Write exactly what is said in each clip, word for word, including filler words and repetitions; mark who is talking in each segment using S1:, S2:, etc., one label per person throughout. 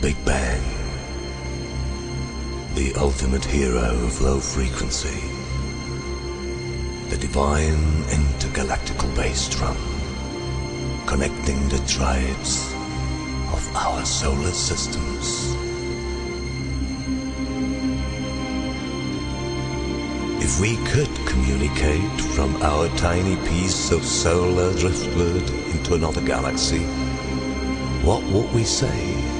S1: Big Bang, the ultimate hero of low frequency, the divine intergalactical bass drum, connecting the tribes of our solar systems. If we could communicate from our tiny piece of solar driftwood into another galaxy, what would we say?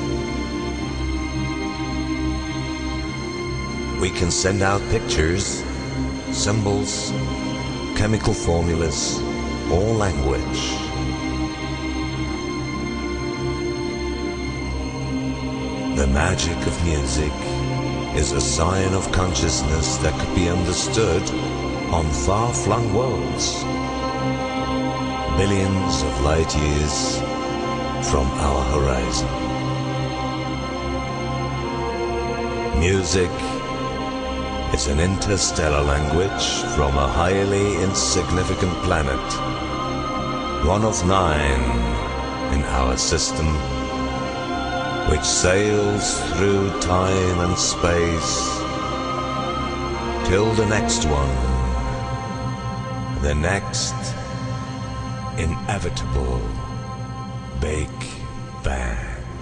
S1: We can send out pictures, symbols, chemical formulas, or language. The magic of music is a sign of consciousness that could be understood on far-flung worlds, billions of light years from our horizon. Music is an interstellar language from a highly insignificant planet, one of nine in our system, which sails through time and space till the next one, the next inevitable Big Bang.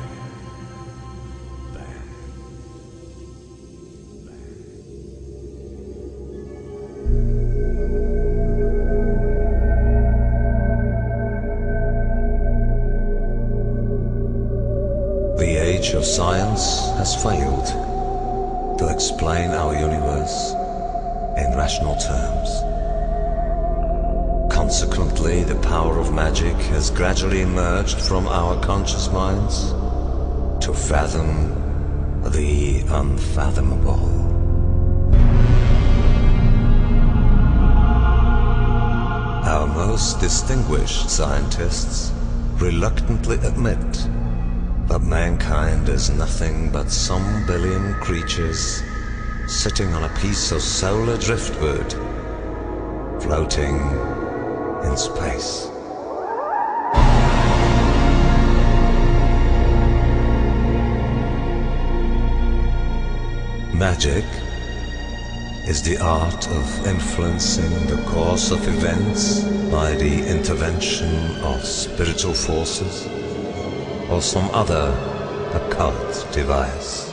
S1: The age of science has failed to explain our universe in rational terms. Consequently, the power of magic has gradually emerged from our conscious minds to fathom the unfathomable. Our most distinguished scientists reluctantly admit that mankind is nothing but some billion creatures sitting on a piece of solar driftwood, floating in space. Magic is the art of influencing the course of events by the intervention of spiritual forces or some other occult device.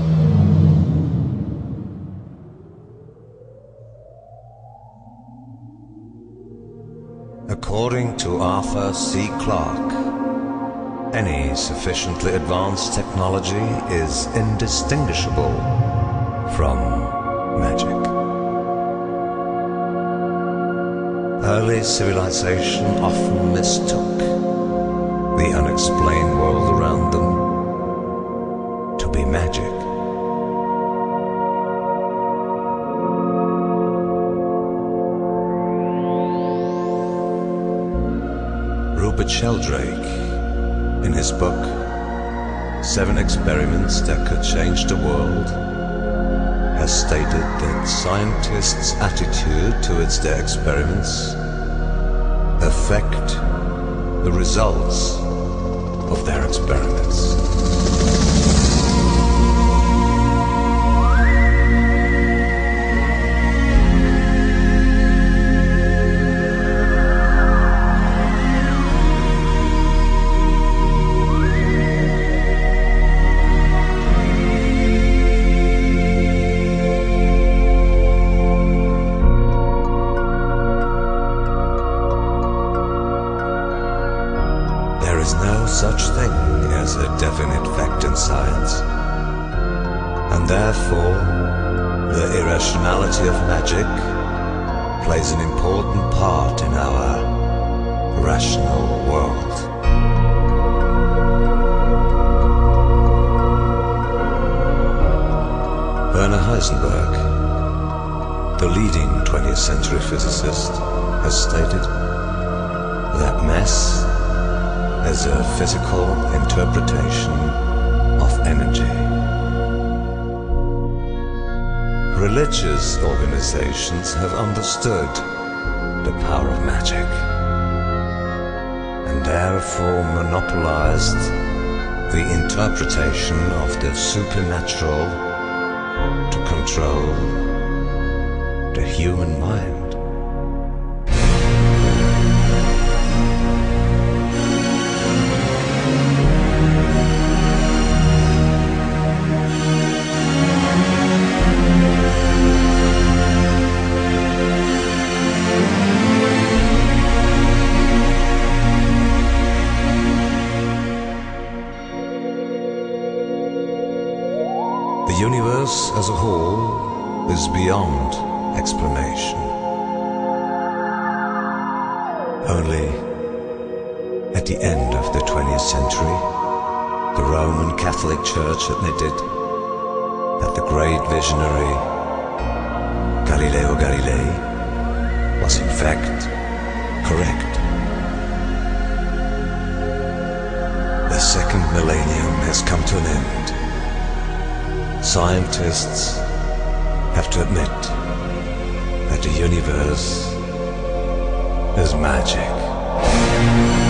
S1: According to Arthur C. Clarke, any sufficiently advanced technology is indistinguishable from magic. Early civilization often mistook the unexplained world around them to be magic. Rupert Sheldrake, in his book Seven Experiments That Could Change the World, has stated that scientists' attitude towards their experiments affect the results of their experiments. There is no such thing as a definite fact in science, and therefore the irrationality of magic plays an important part in our rational world. Werner Heisenberg, the leading twentieth century physicist, has stated that mass is a physical interpretation of energy. Religious organizations have understood the power of magic and therefore monopolized the interpretation of the supernatural to control the human mind. The universe as a whole is beyond explanation. Only at the end of the twentieth century, the Roman Catholic Church admitted that the great visionary Galileo Galilei was in fact correct. The second millennium has come to an end. Scientists have to admit that the universe is magic.